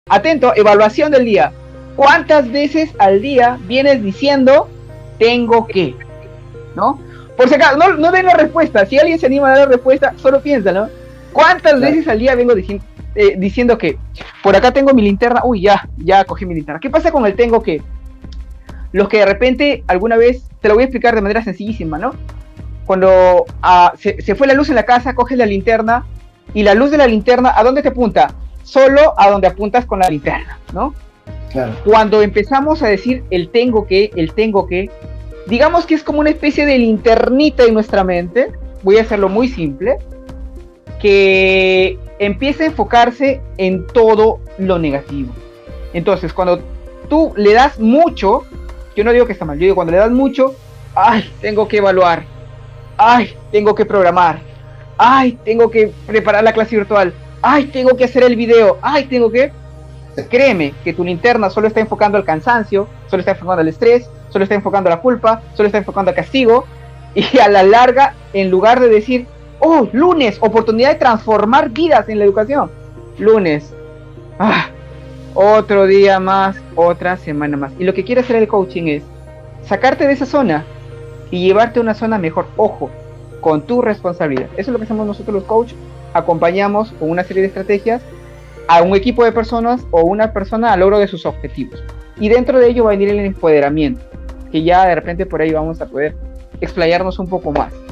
atento, evaluación del día. ¿Cuántas veces al día vienes diciendo tengo que? ¿No? Por si acaso, no den la respuesta. Si alguien se anima a dar la respuesta, solo piénsalo. ¿Cuántas veces al día vengo diciendo que? Por acá tengo mi linterna. Uy, ya cogí mi linterna. ¿Qué pasa con el tengo que? Los que de repente alguna vez, te lo voy a explicar de manera sencillísima, ¿no? Cuando se fue la luz en la casa, coges la linterna y la luz de la linterna, ¿a dónde te apunta? Solo a donde apuntas con la linterna, ¿no? Claro. Cuando empezamos a decir el tengo que, digamos que es como una especie de linternita en nuestra mente, voy a hacerlo muy simple, que empieza a enfocarse en todo lo negativo. Entonces, cuando tú le das mucho, yo no digo que está mal, yo digo cuando le das mucho, ay, tengo que evaluar, ay, tengo que programar, ay, tengo que preparar la clase virtual, ay, tengo que hacer el video, ay, tengo que... Créeme que tu linterna solo está enfocando al cansancio, solo está enfocando al estrés, solo está enfocando a la culpa, solo está enfocando al castigo, y a la larga, en lugar de decir, oh, lunes, oportunidad de transformar vidas en la educación, lunes, otro día más, otra semana más. Y lo que quiere hacer el coaching es sacarte de esa zona y llevarte a una zona mejor, ojo, con tu responsabilidad. Eso es lo que hacemos nosotros los coaches, acompañamos con una serie de estrategias a un equipo de personas o una persona al logro de sus objetivos. Y dentro de ello va a venir el empoderamiento, que ya de repente por ahí vamos a poder explayarnos un poco más.